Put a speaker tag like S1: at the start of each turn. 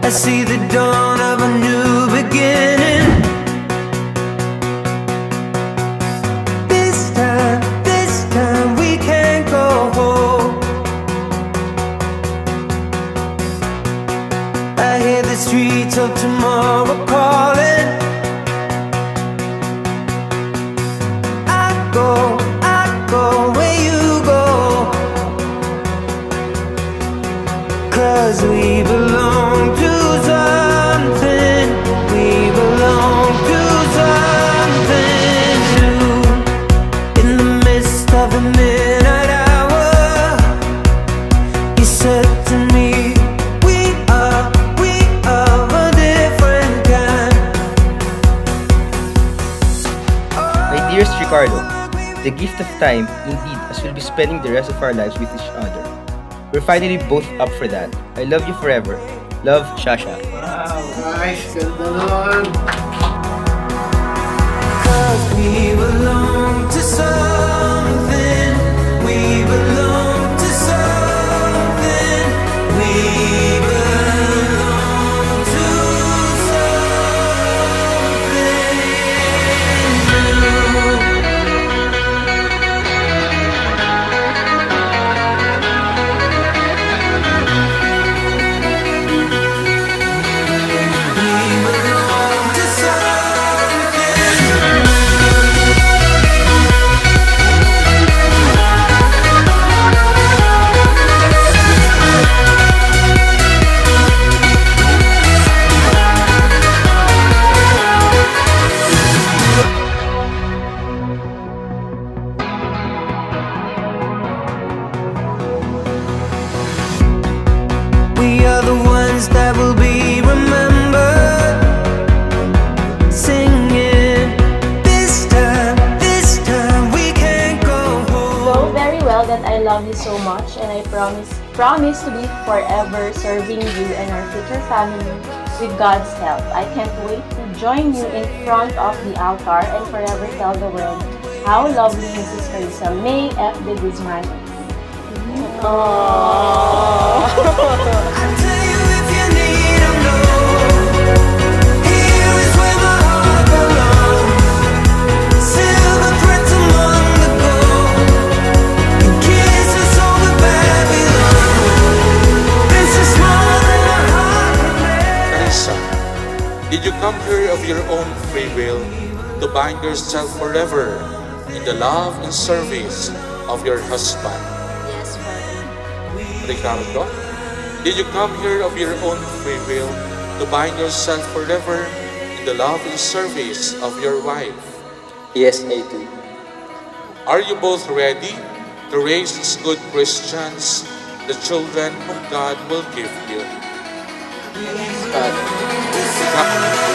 S1: I see the dawn of a new beginning. This time we can't go home. I hear the streets of tomorrow calling. I go where you go, 'cause we belong to something. We belong to something new. In the midst of the midnight hour, you said to me, we are a different kind.
S2: My dearest Ricardo, the gift of time, indeed, as we'll be spending the rest of our lives with each other. We're finally both up for that. I love you forever. Love, Shasha.
S3: Wow, nice. Ganda nun.
S1: 'Cause we belong to something. We belong to something. We belong to something new. We are the ones that will be remembered, singing, this time we can't go home.
S4: Know very well that I love you so much, and I promise to be forever serving you and our future family with God's help. I can't wait to join you in front of the altar and forever tell the world how lovely Mrs. Carissa May F. de Guzman is.
S1: I tell you if you need to know, here is where my heart belongs. Silver threads among the gold, and kisses over Babylon. This is more than my heart can bear.
S5: Carissa, did you come here of your own free will to bind yourself forever in the love and service of your husband?
S6: Yes, Father.
S5: Ricardo, did you come here of your own free will to bind yourself forever in the love and service of your wife?
S2: Yes, I do.
S5: Are you both ready to raise as good Christians the children whom God will give you?
S2: Father.